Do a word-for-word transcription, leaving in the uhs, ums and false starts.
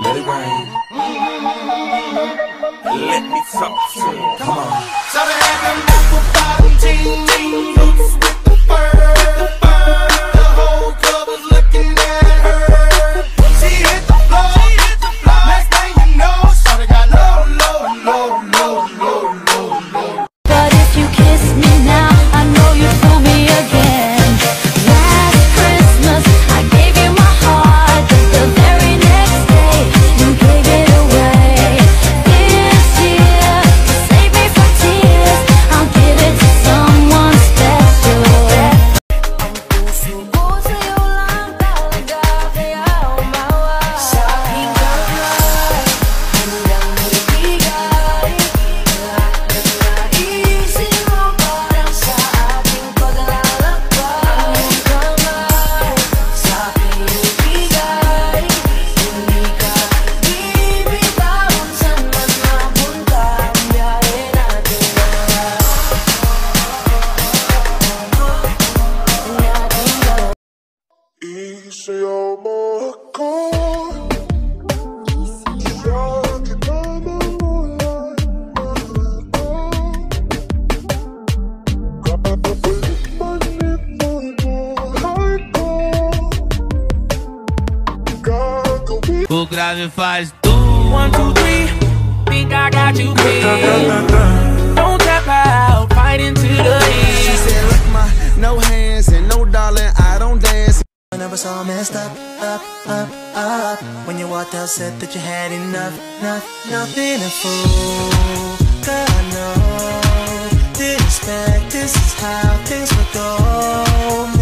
let it rain. Let me talk to you. Come on. So they had them apple bottom jeans, boots with the fur. The whole club was looking at her. She hit the floor. Next thing you know, shawty got low, low, low, low, low, low, low. But if you kiss me now, I know you fool me again. Last Christmas, I gave you my heart, but the very next day, you gave it away. This year, to save me from tears, I'll give it to someone special. Ang puso ko sa'yo lang talaga, kaya umawa. Sa aking kamay, handang magbigay. Lahat ng naisin mo parang sa ating paglalakbay. Ang kamay, sa aking ibigay. Hindi ka bibitawan saan man mapunta ang biyahe natin. Isayaw mo ako, isa kita mamulan ako. Kapabalik man ito buhay ko, gagawin. O grave faz tu. One, two, three. Think I got you pinned. Don't tap out, fight into the She end. said, look, ma, no hands and no darling, I don't dance. I never saw messed up, up, up, up. When you walked out, said that you had enough, enough, nothing to fool. God, I know, didn't expect this is how things would go.